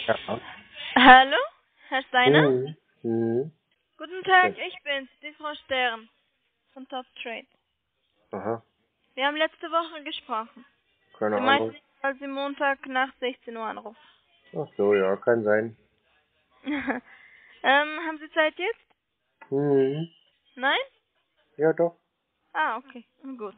Ja. Hallo, Herr Steiner? Mhm. Mhm. Guten Tag, Ja. ich bin's, die Frau Stern von Top Trade. Aha, Wir haben letzte Woche gesprochen. keine Sie Ahnung. meinten, ich soll Sie Montag nach 16 Uhr anrufen. Ach so, ja, kann sein. Haben Sie Zeit jetzt? Mhm. Nein? Ja, doch. Ah, okay, gut.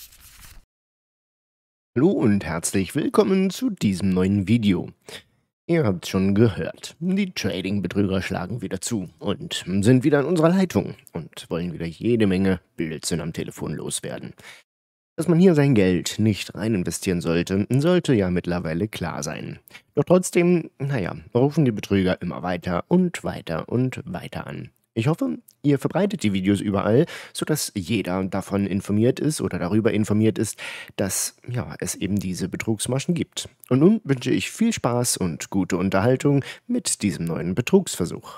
Hallo und herzlich willkommen zu diesem neuen Video. Ihr habt schon gehört, die Trading-Betrüger schlagen wieder zu und sind wieder in unserer Leitung und wollen wieder jede Menge Blödsinn am Telefon loswerden. Dass man hier sein Geld nicht rein investieren sollte, sollte ja mittlerweile klar sein. Doch trotzdem, rufen die Betrüger immer weiter und weiter und weiter an. Ich hoffe, ihr verbreitet die Videos überall, sodass jeder davon informiert ist oder darüber informiert ist, dass es eben diese Betrugsmaschen gibt. Und nun wünsche ich viel Spaß und gute Unterhaltung mit diesem neuen Betrugsversuch.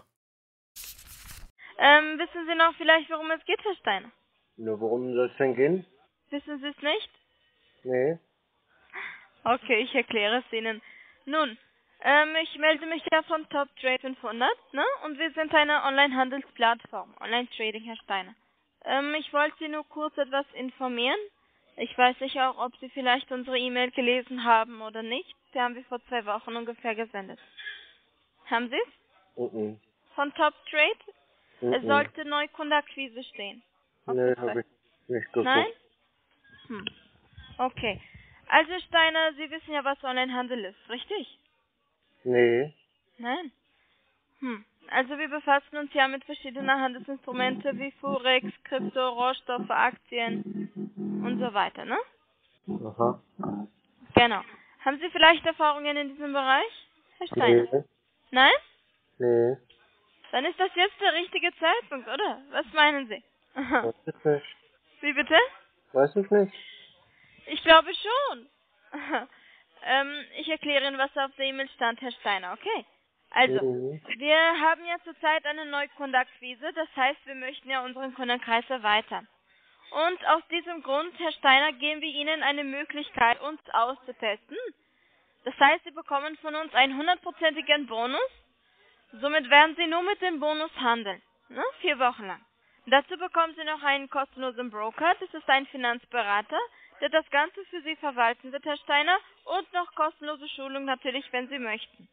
Wissen Sie noch vielleicht, worum es geht, Herr Steiner? Nur worum soll es denn gehen? Wissen Sie es nicht? Nee. Okay, ich erkläre es Ihnen. Nun, ich melde mich ja von Top Trade 500, ne? Und wir sind eine Online-Handelsplattform, Online-Trading, Herr Steiner. Ich wollte Sie nur kurz etwas informieren. Ich weiß nicht auch, ob Sie vielleicht unsere E-Mail gelesen haben oder nicht. Die haben wir vor 2 Wochen ungefähr gesendet. Haben Sie es? Mhm. Von Top Trade? Es Mhm. sollte Neukundenakquise stehen. Auf Nee, der hab Seite. ich nicht Nein? geguckt. Okay. Also Steiner, Sie wissen ja, was Onlinehandel ist, richtig? Nee. Nein? Also wir befassen uns ja mit verschiedenen Handelsinstrumenten wie Forex, Krypto, Rohstoffe, Aktien und so weiter, ne? Aha. Genau. Haben Sie vielleicht Erfahrungen in diesem Bereich, Herr Steiner? Nee. Nein? Nee. Dann ist das jetzt der richtige Zeitpunkt, oder? Was meinen Sie? Weiß ich nicht. Wie bitte? Weiß ich nicht. Ich glaube schon. Ich erkläre Ihnen, was auf der E-Mail stand, Herr Steiner, okay? Also, Mhm. wir haben ja zurzeit eine Neukundenakquise, das heißt, wir möchten ja unseren Kundenkreis erweitern. Und aus diesem Grund, Herr Steiner, geben wir Ihnen eine Möglichkeit, uns auszutesten. Das heißt, Sie bekommen von uns einen 100%igen Bonus. Somit werden Sie nur mit dem Bonus handeln, ne? 4 Wochen lang. Dazu bekommen Sie noch einen kostenlosen Broker, das ist ein Finanzberater, der das Ganze für Sie verwalten wird, Herr Steiner, und noch kostenlose Schulung natürlich, wenn Sie möchten.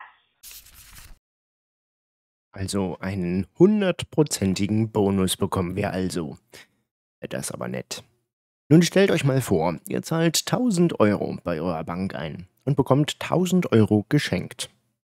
Also einen 100%igen Bonus bekommen wir also. Das ist aber nett. Nun stellt euch mal vor, ihr zahlt 1000 Euro bei eurer Bank ein und bekommt 1000 Euro geschenkt.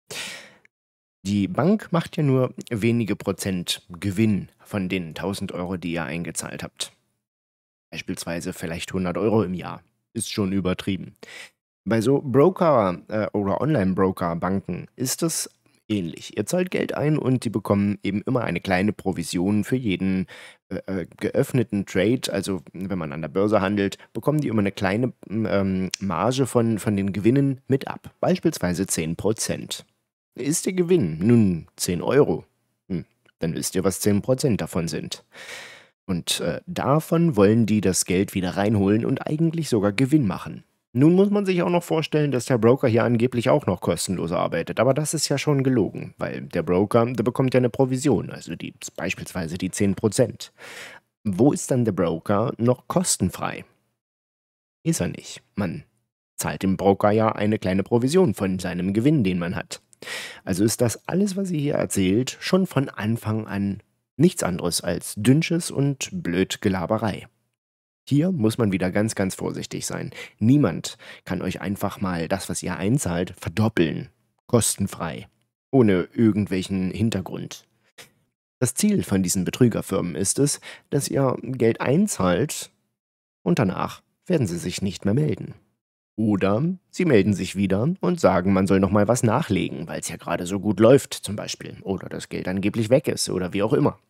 Die Bank macht ja nur wenige Prozent Gewinn von den 1000 Euro, die ihr eingezahlt habt. Beispielsweise vielleicht 100 Euro im Jahr. Ist schon übertrieben. Bei so Broker oder Online-Broker-Banken ist es ähnlich. Ihr zahlt Geld ein und die bekommen eben immer eine kleine Provision für jeden geöffneten Trade. Also wenn man an der Börse handelt, bekommen die immer eine kleine Marge von den Gewinnen mit ab. Beispielsweise 10%. Ist der Gewinn nun 10 Euro? Dann wisst ihr, was 10% davon sind. Und davon wollen die das Geld wieder reinholen und eigentlich sogar Gewinn machen. Nun muss man sich auch noch vorstellen, dass der Broker hier angeblich auch noch kostenlos arbeitet, aber das ist ja schon gelogen, weil der Broker, der bekommt ja eine Provision, also beispielsweise die 10%. Wo ist dann der Broker noch kostenfrei? Ist er nicht. Man zahlt dem Broker ja eine kleine Provision von seinem Gewinn, den man hat. Also ist das alles, was ihr hier erzählt, schon von Anfang an nichts anderes als Dünnsches und Blödgelaberei. Hier muss man wieder ganz, ganz vorsichtig sein. Niemand kann euch einfach mal das, was ihr einzahlt, verdoppeln. Kostenfrei. Ohne irgendwelchen Hintergrund. Das Ziel von diesen Betrügerfirmen ist es, dass ihr Geld einzahlt und danach werden sie sich nicht mehr melden. Oder sie melden sich wieder und sagen, man soll noch mal was nachlegen, weil es ja gerade so gut läuft zum Beispiel. Oder das Geld angeblich weg ist oder wie auch immer.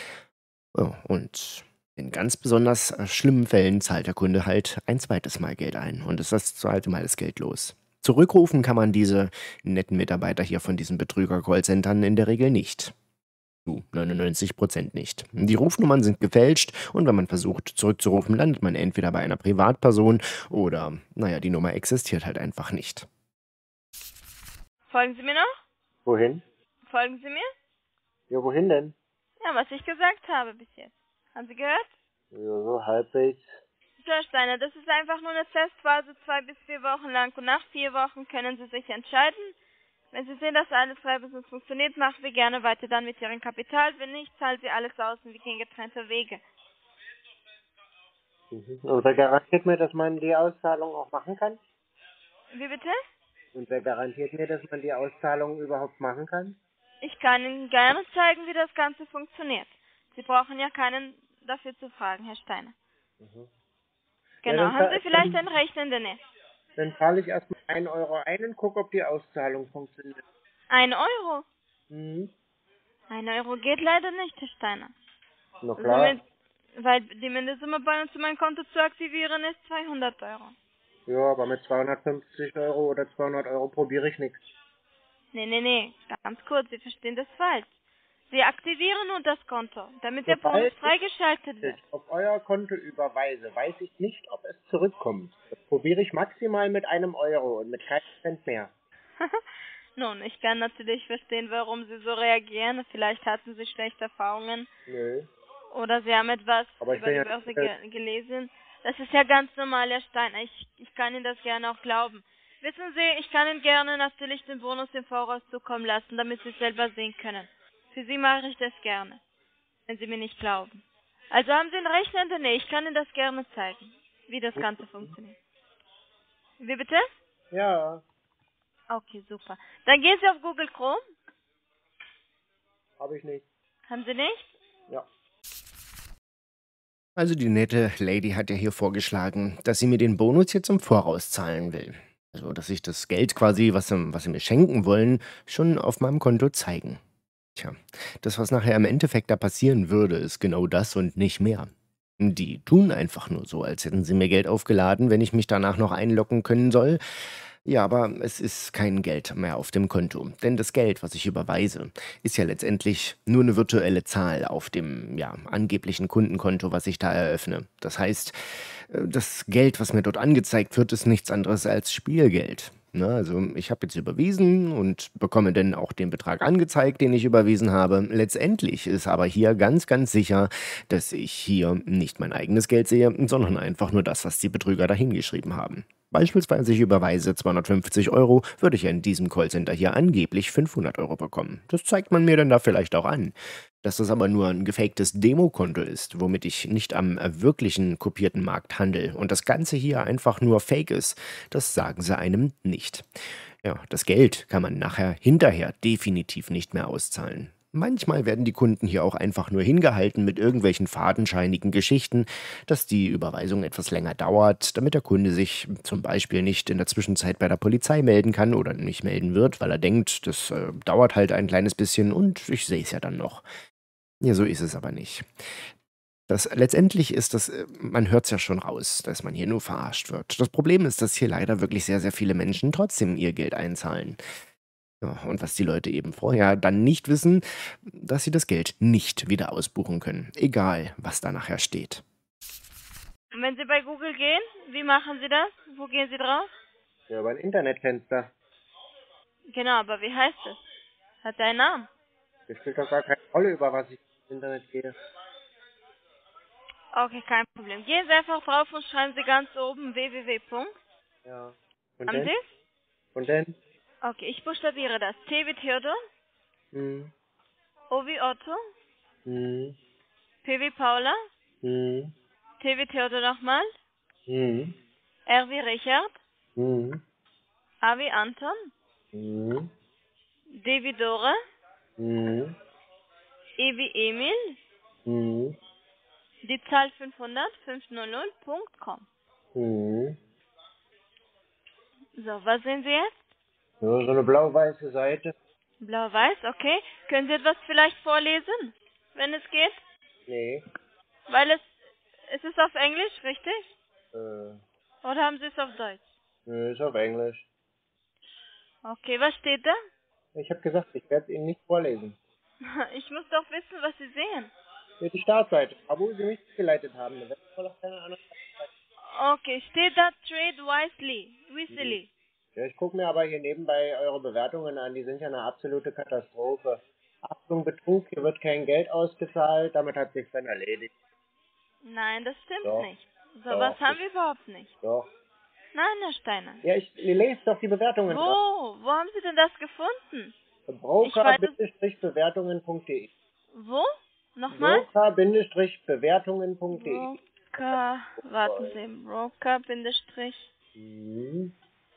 Und in ganz besonders schlimmen Fällen zahlt der Kunde halt ein zweites Mal Geld ein und ist das zweite Mal das Geld los. Zurückrufen kann man diese netten Mitarbeiter hier von diesen Betrüger-Callcentern in der Regel nicht. Zu 99% nicht. Die Rufnummern sind gefälscht und wenn man versucht zurückzurufen, landet man entweder bei einer Privatperson oder, die Nummer existiert halt einfach nicht. Folgen Sie mir noch? Wohin? Folgen Sie mir? Ja, wohin denn? Ja, was ich gesagt habe bis jetzt. Haben Sie gehört? Ja, so halbwegs. So, Herr Steiner, das ist einfach nur eine Testphase, 2 bis 4 Wochen lang. Und nach 4 Wochen können Sie sich entscheiden. Wenn Sie sehen, dass alles reibungslos funktioniert, machen wir gerne weiter dann mit Ihrem Kapital. Wenn nicht, zahlen Sie alles aus und wir gehen getrennte Wege. Mhm. Und wer garantiert mir, dass man die Auszahlung auch machen kann? Wie bitte? Und wer garantiert mir, dass man die Auszahlung überhaupt machen kann? Ich kann Ihnen gerne zeigen, wie das Ganze funktioniert. Sie brauchen ja keinen dafür zu fragen, Herr Steiner. Mhm. Ja, Genau. dann, Haben Sie vielleicht dann, ein Rechner in der Nähe? dann zahle ich erstmal 1 € ein und gucke, ob die Auszahlung funktioniert. 1 Euro? Mhm. 1 Euro geht leider nicht, Herr Steiner. Na klar. Somit, weil die Mindestsumme bei uns, um mein Konto zu aktivieren, ist 200 Euro. Ja, aber mit 250 € oder 200 € probiere ich nichts. Nee, ganz kurz, Sie verstehen das falsch. Sie aktivieren nur das Konto, damit der Bonus Sobald freigeschaltet wird. ich auf euer Konto überweise, weiß ich nicht, ob es zurückkommt. Das probiere ich maximal mit 1 € und mit keinem Cent mehr. Nun, ich kann natürlich verstehen, warum Sie so reagieren. Vielleicht hatten Sie schlechte Erfahrungen Nö. oder Sie haben etwas Aber ich über bin die ja Börse gelesen. Das ist ja ganz normal, Herr Steiner. Ich kann Ihnen das gerne auch glauben. Wissen Sie, ich kann Ihnen gerne natürlich den Bonus im Voraus zukommen lassen, damit Sie es selber sehen können. Für Sie mache ich das gerne, wenn Sie mir nicht glauben. Also haben Sie einen Rechner in der Nähe. Ich kann Ihnen das gerne zeigen, wie das Ganze funktioniert. Wie bitte? Ja, Okay, super. Dann gehen Sie auf Google Chrome. habe ich nicht. Haben Sie nicht? Ja. Also die nette Lady hat ja hier vorgeschlagen, dass sie mir den Bonus jetzt im Voraus zahlen will. Also, dass ich das Geld quasi, was sie mir schenken wollen, schon auf meinem Konto zeigen. Tja, das, was nachher im Endeffekt da passieren würde, ist genau das und nicht mehr. Die tun einfach nur so, als hätten sie mir Geld aufgeladen, wenn ich mich danach noch einloggen können soll. Ja, aber es ist kein Geld mehr auf dem Konto. Denn das Geld, was ich überweise, ist ja letztendlich nur eine virtuelle Zahl auf dem, ja, angeblichen Kundenkonto, was ich da eröffne. Das heißt, das Geld, was mir dort angezeigt wird, ist nichts anderes als Spielgeld. Ne, also ich habe jetzt überwiesen und bekomme dann auch den Betrag angezeigt, den ich überwiesen habe. Letztendlich ist aber hier ganz, ganz sicher, dass ich hier nicht mein eigenes Geld sehe, sondern einfach nur das, was die Betrüger dahingeschrieben haben. Beispielsweise ich überweise 250 Euro, würde ich ja in diesem Callcenter hier angeblich 500 Euro bekommen. Das zeigt man mir dann da vielleicht auch an. Dass das aber nur ein gefaktes Demokonto ist, womit ich nicht am wirklichen kopierten Markt handle und das Ganze hier einfach nur fake ist, das sagen sie einem nicht. Ja, das Geld kann man nachher hinterher definitiv nicht mehr auszahlen. Manchmal werden die Kunden hier auch einfach nur hingehalten mit irgendwelchen fadenscheinigen Geschichten, dass die Überweisung etwas länger dauert, damit der Kunde sich zum Beispiel nicht in der Zwischenzeit bei der Polizei melden kann oder nicht melden wird, weil er denkt, das dauert halt ein kleines bisschen und ich sehe es ja dann noch. Ja, so ist es aber nicht. Letztendlich ist das, man hört es ja schon raus, dass man hier nur verarscht wird. Das Problem ist, dass hier leider wirklich sehr, sehr viele Menschen trotzdem ihr Geld einzahlen. Ja, und was die Leute eben vorher dann nicht wissen, dass sie das Geld nicht wieder ausbuchen können, egal was da nachher steht. Und wenn Sie bei Google gehen, wie machen Sie das? Wo gehen Sie drauf? Ja, über ein Internetfenster. Genau, aber wie heißt es? Hat er einen Namen? Das spielt doch gar keine Rolle, über was ich im Internet gehe. Okay, kein Problem. Gehen Sie einfach drauf und schreiben Sie ganz oben www. Ja. Und Haben denn? Sie es? Und denn? Okay, ich buchstabiere das. T wie Theodor, Hm. O wie Otto, Hm. P wie Paula, Hm. T wie Theodor nochmal, Hm. R wie Richard, Hm. A wie Anton, Hm. D wie Dora, Hm. E wie Emil, Hm. die Zahl 500.com. Hm. So, was sehen Sie jetzt? Ja, so eine blau-weiße Seite. Blau-Weiß, okay. Können Sie etwas vielleicht vorlesen, wenn es geht? Nee. Weil es ist auf Englisch, richtig? Äh, Oder haben Sie es auf Deutsch? nö, ist auf Englisch. Okay, was steht da? Ich habe gesagt, ich werde es Ihnen nicht vorlesen. Ich muss doch wissen, was Sie sehen. Hier die Startseite. Aber wo Sie mich geleitet haben, da wird wohl auch keine andere. Okay, steht da Trade wisely. Ja, ich gucke mir aber hier nebenbei eure Bewertungen an, die sind ja eine absolute Katastrophe. Achtung, Betrug, hier wird kein Geld ausgezahlt, damit hat sich dann erledigt. Nein, das stimmt Doch, nicht. So doch, was haben wir überhaupt nicht. doch. Nein, Herr Steiner. Ja, ihr lest doch die Bewertungen drauf. Wo haben Sie denn das gefunden? Broker-bewertungen.de Wo? Nochmal? Broker-bewertungen.de Warten Sie, Broker-Bewertungen. Mhm.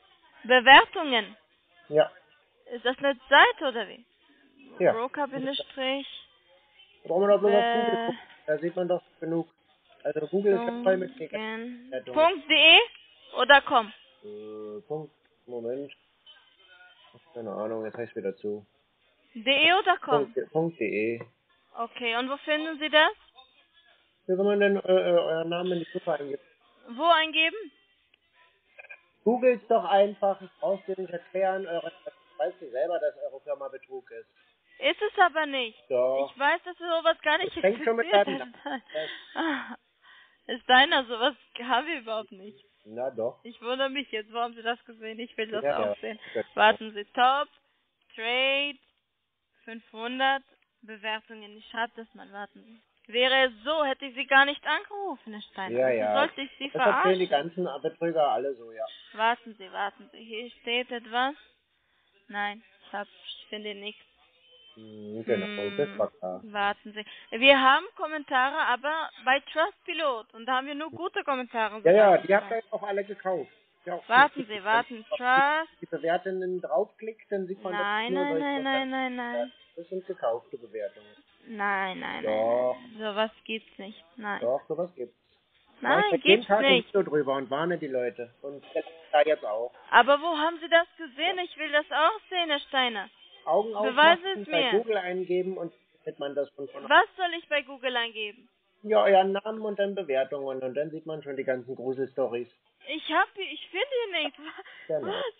Ja, Ist das eine Seite oder wie? ja. Broker-Bewertungen. Brauchen wir doch bloß auf Google gucken. Da sieht man doch genug. Also Google ist ja voll mit Bewertungen. .de oder .com? Moment. Keine Ahnung, jetzt heißt wieder zu. .de oder .com? .de. Okay, und wo finden Sie das? Wie soll man denn euren Namen in die Suche eingeben? Wo eingeben? Googles doch einfach, ich brauch's dir nicht erklären, weißt du selber, dass eure Firma Betrug ist. Ist es aber nicht. Doch. Ich weiß, dass sowas gar nicht Fängt schon mit existiert. an. Ist deiner, sowas haben wir überhaupt nicht. Na doch. Ich wundere mich jetzt, wo haben Sie das gesehen? Ich will das Ja, auch sehen. ja. Warten Sie, Top, Trade, 500, Bewertungen. Ich schreibe das mal, warten Sie. Wäre es so, hätte ich Sie gar nicht angerufen, Herr Steiner. Ja, Also ja. sollte ich Sie Das erzählen die verarschen. ganzen Betrüger alle so, ja. Warten Sie. Hier steht etwas. Nein, ich finde nichts. Genau, das war klar. Warten Sie. Wir haben Kommentare, aber bei Trustpilot. Und da haben wir nur gute Kommentare. Ja, die habt ihr jetzt auch alle gekauft. Ja, auch Warten gut. Sie, Trust. Die Bewertungen draufklickt, dann sieht man Nein. Das sind gekaufte Bewertungen. Nein. Doch. Sowas gibt's nicht. Nein. Doch, sowas gibt's. Nein, ich gibt's Tag nicht. so drüber und warne die Leute. Und da jetzt auch. Aber wo haben Sie das gesehen? Ich will das auch sehen, Herr Steiner. Augen Beweisen aufmachen, es bei mir. Google eingeben und findet man das von Was soll ich bei Google eingeben? Ja, euren Namen und dann Bewertungen und dann sieht man schon die ganzen Gruselstories. Ich finde hier nichts. Genau. Was?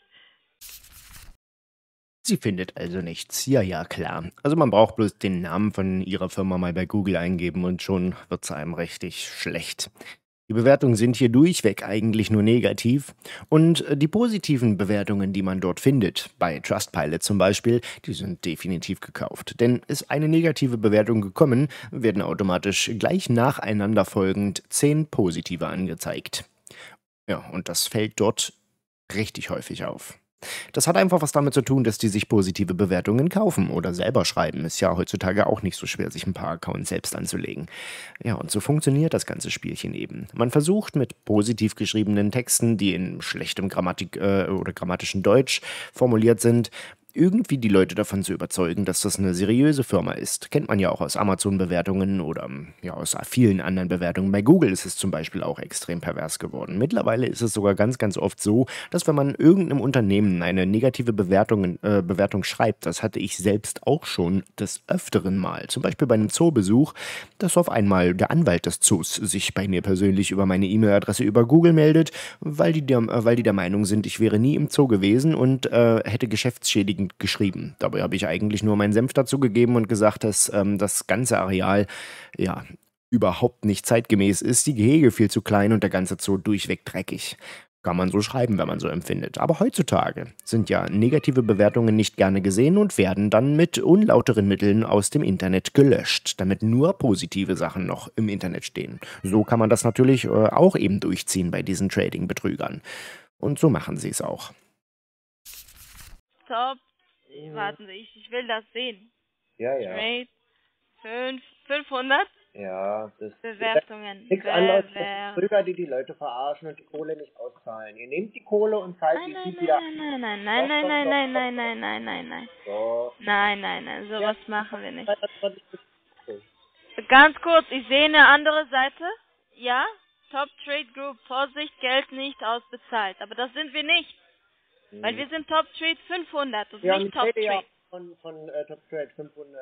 Sie findet also nichts. Ja, klar. Also man braucht bloß den Namen von ihrer Firma mal bei Google eingeben und schon wird's einem richtig schlecht. Die Bewertungen sind hier durchweg eigentlich nur negativ und die positiven Bewertungen, die man dort findet, bei Trustpilot zum Beispiel, die sind definitiv gekauft. Denn ist eine negative Bewertung gekommen, werden automatisch gleich nacheinander folgend 10 positive angezeigt. Ja, und das fällt dort richtig häufig auf. Das hat einfach was damit zu tun, dass die sich positive Bewertungen kaufen oder selber schreiben. Ist ja heutzutage auch nicht so schwer, sich ein paar Accounts selbst anzulegen. Ja, und so funktioniert das ganze Spielchen eben. Man versucht mit positiv geschriebenen Texten, die in schlechtem oder grammatischen Deutsch formuliert sind, irgendwie die Leute davon zu überzeugen, dass das eine seriöse Firma ist. Kennt man ja auch aus Amazon-Bewertungen oder ja aus vielen anderen Bewertungen. Bei Google ist es zum Beispiel auch extrem pervers geworden. Mittlerweile ist es sogar ganz oft so, dass wenn man irgendeinem Unternehmen eine negative Bewertung schreibt, das hatte ich selbst auch schon des Öfteren mal, zum Beispiel bei einem Zoobesuch, dass auf einmal der Anwalt des Zoos sich bei mir persönlich über meine E-Mail-Adresse über Google meldet, weil die der Meinung sind, ich wäre nie im Zoo gewesen und hätte geschäftsschädigend geschrieben. Dabei habe ich eigentlich nur meinen Senf dazu gegeben und gesagt, dass das ganze Areal ja überhaupt nicht zeitgemäß ist, die Gehege viel zu klein und der ganze Zoo durchweg dreckig. Kann man so schreiben, wenn man so empfindet. Aber heutzutage sind ja negative Bewertungen nicht gerne gesehen und werden dann mit unlauteren Mitteln aus dem Internet gelöscht, damit nur positive Sachen noch im Internet stehen. So kann man das natürlich auch eben durchziehen bei diesen Trading-Betrügern. Und so machen sie es auch. Top. Warten Sie, ich will das sehen. Ja. Trade 500 Ja, das Bewertungen. nichts anderes als Betrüger, die Leute verarschen und die Kohle nicht auszahlen. Ihr nehmt die Kohle und zahlt die wieder. Nein. So. Nein, sowas machen wir nicht. Das Ganz kurz, ich sehe eine andere Seite. Ja, Top Trade Group, Vorsicht, Geld nicht ausbezahlt. Aber das sind wir nicht. Weil wir sind Top Trade 500 und nicht Top Trade. Ja, von Top Trade 500.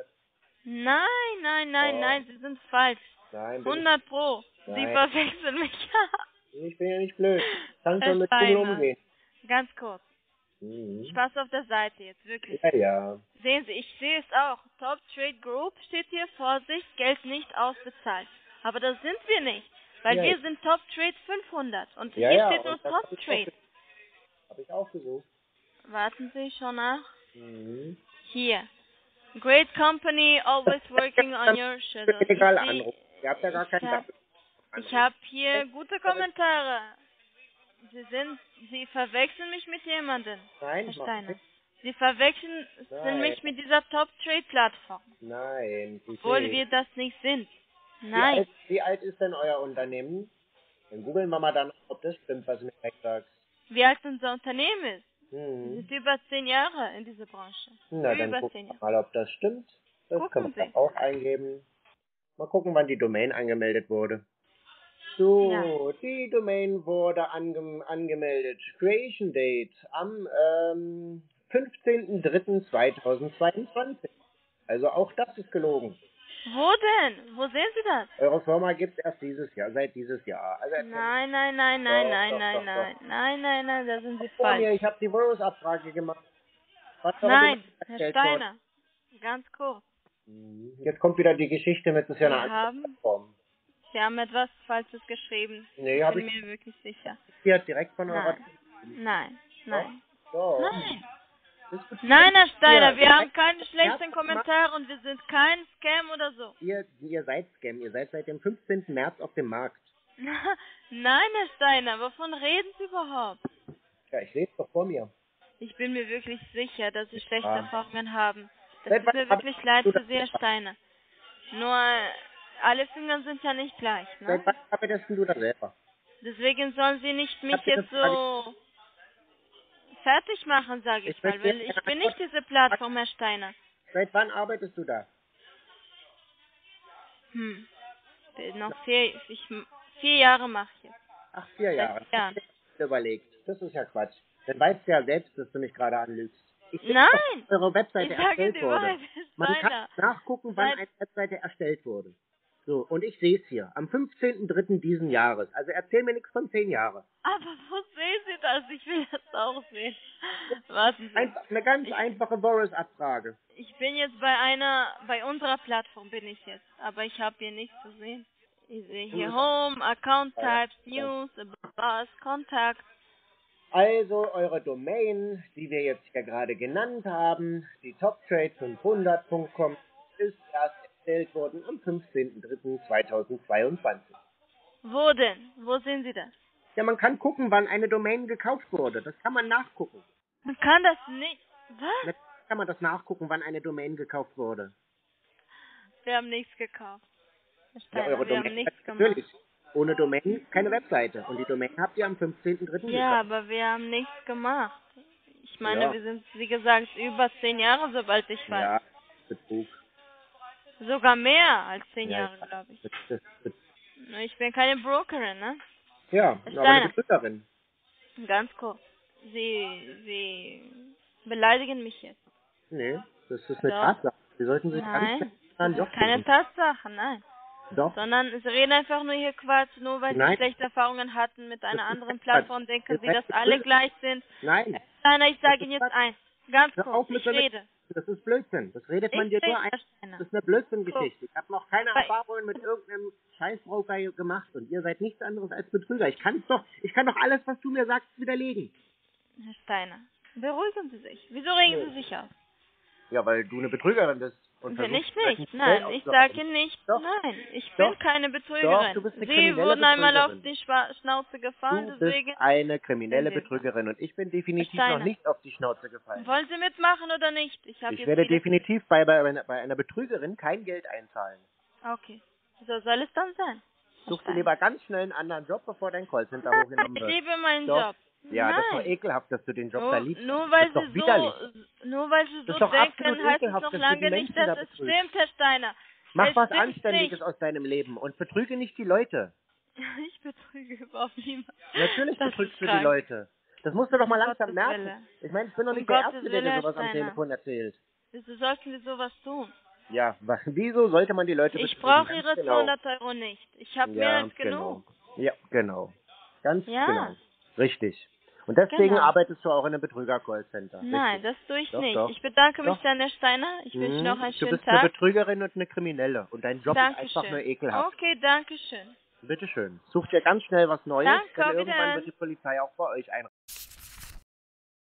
Nein, Sie sind falsch. Nein, 100 Pro. Sie Nein. verwechseln mich. Ich bin ja nicht blöd. Kann Herr schon mit Google Steiner. umgehen. Ganz kurz. Spaß auf der Seite jetzt, wirklich. Ja. Sehen Sie, ich sehe es auch. Top Trade Group steht hier, Vorsicht, Geld nicht ausbezahlt. Aber das sind wir nicht. Weil Ja. wir sind Top Trade 500. Und Ja, hier ja, steht nur und das Top hab ich Trade. Habe ich auch gesucht. Warten Sie schon nach. Mhm. Hier. Great company, always working on your shadow. Illegal anrufen. Ihr habt ja gar keinen Ich habe hier gute Kommentare. Sie verwechseln mich mit jemandem, Nein, Herr mach Steiner. nicht. Sie verwechseln Nein. mich mit dieser Top-Trade-Plattform, Nein. obwohl wir das nicht sind. Nein. Wie alt ist denn euer Unternehmen? Dann googeln wir mal dann, ob das stimmt, was du mir gleich sagst. Wie alt unser Unternehmen ist? Wir Mhm. sind über 10 Jahre in dieser Branche. Na, dann Über gucken 10 wir Jahre. mal, ob das stimmt. Das Gucken können wir Sie. auch eingeben. Mal gucken, wann die Domain angemeldet wurde. So, Ja. die Domain wurde angemeldet. Creation Date am 15.03.2022. Also auch das ist gelogen. Wo denn? Wo sehen Sie das? Eure Firma gibt es erst dieses Jahr, seit dieses Jahr. Also Nein, Doch, da sind Sie vor mir, falsch. ich habe die Virus-Abfrage gemacht. Was eure Nein, Domain Herr erstellt worden? Steiner, ganz kurz. Jetzt kommt wieder die Geschichte mit, das ist ja eine andere Sie haben etwas Falsches geschrieben. Nee, Ich habe bin ich mir wirklich sicher. hier direkt von eurer... Nein. Doch. Nein. Diskutiert Nein, Herr Steiner, hier. wir haben keine schlechten März Kommentare und wir sind kein Scam oder so. Ihr seid Scam. Ihr seid seit dem 15. März auf dem Markt. Nein, Herr Steiner, wovon reden Sie überhaupt? Ja, ich sehe es doch vor mir. Ich bin mir wirklich sicher, dass Sie schlechte Ah. Erfahrungen haben. Das Seit tut wann mir wirklich leid du für das Sie, Herr Steiner. Nur, alle Finger sind ja nicht gleich, Seit ne? wann arbeitest du da selber? Deswegen sollen Sie nicht mich Habt ihr jetzt das Frage- so fertig machen, sage ich mal, verstehe weil ich keine bin nicht diese Plattform, Herr Steiner. Seit wann arbeitest du da? Bin noch 4 Jahre mache ich jetzt. Ach, 4 Jahre. Seit Jahren. Das hab ich mir überlegt. Das ist ja Quatsch. Dann weißt du ja selbst, dass du mich gerade anlügst. Ich sehe Nein! doch, dass eure Webseite Ich sage erstellt die wurde. Wahrheit, Man Steiner. kann nachgucken, wann Seit- eine Webseite erstellt wurde. So, und ich sehe es hier. Am 15.03. diesen Jahres. Also erzähl mir nichts von 10 Jahren. Aber wo sehen Sie das? Ich will das auch sehen. Warten Sie. Eine ganz einfache Boris-Abfrage. Ich bin jetzt bei unserer Plattform bin ich jetzt, aber ich habe hier nichts zu sehen. Ich sehe hier Home, Account Types, News, About Us, Kontakt. Also eure Domain, die wir jetzt hier gerade genannt haben, die toptrade500.com, ist erst erstellt worden am 15.03.2022. Wo denn? Wo sehen Sie das? Ja, man kann gucken, wann eine Domain gekauft wurde. Das kann man nachgucken. Man kann das nicht. Was? Natürlich kann man das nachgucken, wann eine Domain gekauft wurde. Wir haben nichts gekauft. Herr Ja, Steiner, eure wir Domain haben nichts gemacht. natürlich. Ohne Domain keine Webseite. Und die Domain habt ihr am 15.03. Ja, gekauft. aber wir haben nichts gemacht. Ich meine, Ja. wir sind, wie gesagt, über 10 Jahre, sobald ich weiß. Ja, Betrug. Sogar mehr als 10 Ja, Jahre, glaube ich. Das- Nur ich bin keine Brokerin, ne? Ja, Herr aber Steiner. eine Betrügerin. Ganz kurz. Sie beleidigen mich jetzt. Nee, das ist eine Doch. Tatsache. Sie sollten sich ganz Nein, schnell das an den Job ist keine suchen. Tatsache, nein. Doch. Sondern sie reden einfach nur hier Quatsch, nur weil sie Nein. schlechte Erfahrungen hatten mit einer Das ist anderen Quatsch. Plattform, denken Ihr sie, seid dass alle Betrüger. gleich sind. Nein, Steiner, ich sage ist Ihnen jetzt Quatsch. eins. Ganz hör kurz, auf mit ich so einer- rede. das ist Blödsinn. Das redet man dir Ich nur rede, ein. Herr Steiner. Das ist eine Blödsinngeschichte. Ich habe noch keine Weil- Erfahrungen mit irgendeinem Scheißbroker gemacht und ihr seid nichts anderes als Betrüger. Ich kann doch alles, was du mir sagst, widerlegen. Herr Steiner, beruhigen Sie sich. Wieso regen Sie sich auf? Ja, weil du eine Betrügerin bist. Und Bin ich versuchst, nicht. dein Nein, Geld ich aufzuhalten. sage nicht. Doch. Nein, ich Doch. bin keine Doch, Betrügerin. du bist eine Sie kriminelle wurden einmal auf Betrügerin. die Schnauze gefallen, Du bist deswegen. eine kriminelle sind Sie- Betrügerin und ich bin definitiv Herr Steiner. noch nicht auf die Schnauze gefallen. Wollen Sie mitmachen oder nicht? Ich habe Ich jetzt werde viele- definitiv bei einer Betrügerin kein Geld einzahlen. Okay. So soll es dann sein. Such dir lieber ganz schnell einen anderen Job, bevor dein Callcenter hochgenommen Ich wird. liebe meinen Doch. Job. Ja, das ist doch Nein. ekelhaft, dass du den Job da Nur, liebst. nur weil das ist doch Sie widerlich. nur weil Sie Das so ist doch absolut denken, heißt es ekelhaft, noch dass du die lange nicht, Menschen da dass es betrügst. stimmt, Herr Steiner. Mach Es was stimmt Anständiges nicht. aus deinem Leben und betrüge nicht die Leute. Ich betrüge überhaupt niemanden. Natürlich Das betrügst ist du die krank. Leute. Das musst du doch mal Um langsam Gottes merken. Willen. Ich meine, ich bin doch Um nicht der Gottes Erste, der Willen, dir Herr sowas am Steiner. Telefon erzählt. Wieso sollten Sie sowas tun? Ja, wieso sollte man die Leute Ich betrügen? brauche Ganz Ihre genau. 200 Euro nicht. Ich habe mehr als genug. Ja, genau. Ganz Ja. genau. Richtig. Und deswegen Genau. arbeitest du auch in einem Betrüger-Callcenter. Nein, das tue ich Doch, nicht. doch. Ich bedanke mich Doch. dann, Herr Steiner. Ich wünsche noch einen Du schönen bist eine Tag. Betrügerin und eine Kriminelle. Und dein Job ist einfach nur Dankeschön. ekelhaft. Okay, danke schön. Bitteschön. Such dir ganz schnell was Neues, Danke, denn auf irgendwann Wiedersehen. wird die Polizei auch bei euch einreichen.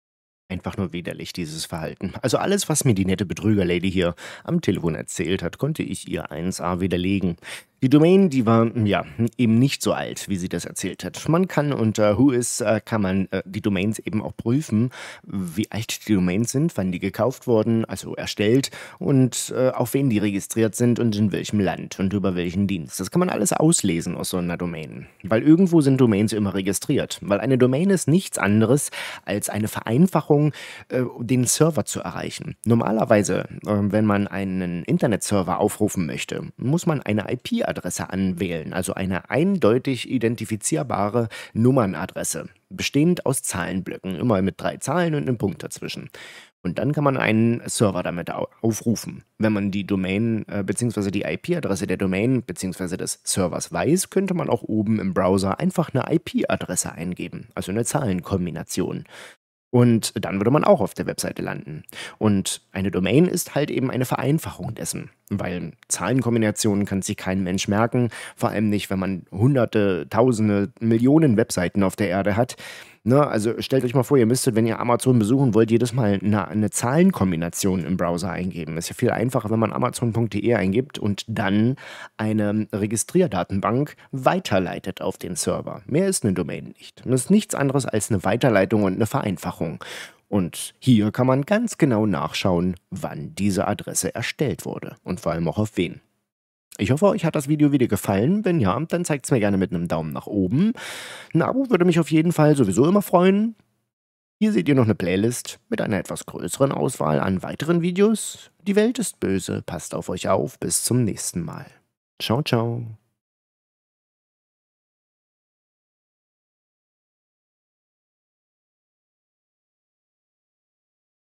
Einfach nur widerlich, dieses Verhalten. Also alles, was mir die nette Betrügerlady hier am Telefon erzählt hat, konnte ich ihr 1A widerlegen. Die Domain, die war, ja, eben nicht so alt, wie sie das erzählt hat. Man kann unter Whois kann man die Domains eben auch prüfen, wie alt die Domains sind, wann die gekauft wurden, also erstellt und auf wen die registriert sind und in welchem Land und über welchen Dienst. Das kann man alles auslesen aus so einer Domain. Weil irgendwo sind Domains immer registriert. Weil eine Domain ist nichts anderes als eine Vereinfachung, den Server zu erreichen. Normalerweise, wenn man einen Internetserver aufrufen möchte, muss man eine IP-Adresse anwählen, also eine eindeutig identifizierbare Nummernadresse, bestehend aus Zahlenblöcken, immer mit 3 Zahlen und einem Punkt dazwischen. Und dann kann man einen Server damit aufrufen. Wenn man die Domain bzw. die IP-Adresse der Domain bzw. des Servers weiß, könnte man auch oben im Browser einfach eine IP-Adresse eingeben, also eine Zahlenkombination. Und dann würde man auch auf der Webseite landen. Und eine Domain ist halt eben eine Vereinfachung dessen, weil Zahlenkombinationen kann sich kein Mensch merken, vor allem nicht, wenn man Hunderte, Tausende, Millionen Webseiten auf der Erde hat. Ne, also stellt euch mal vor, ihr müsstet, wenn ihr Amazon besuchen wollt, jedes Mal eine Zahlenkombination im Browser eingeben. Ist ja viel einfacher, wenn man amazon.de eingibt und dann eine Registrierdatenbank weiterleitet auf den Server. Mehr ist eine Domain nicht. Das ist nichts anderes als eine Weiterleitung und eine Vereinfachung. Und hier kann man ganz genau nachschauen, wann diese Adresse erstellt wurde und vor allem auch auf wen. Ich hoffe, euch hat das Video wieder gefallen. Wenn ja, dann zeigt es mir gerne mit einem Daumen nach oben. Ein Abo würde mich auf jeden Fall sowieso immer freuen. Hier seht ihr noch eine Playlist mit einer etwas größeren Auswahl an weiteren Videos. Die Welt ist böse, passt auf euch auf. Bis zum nächsten Mal. Ciao, ciao.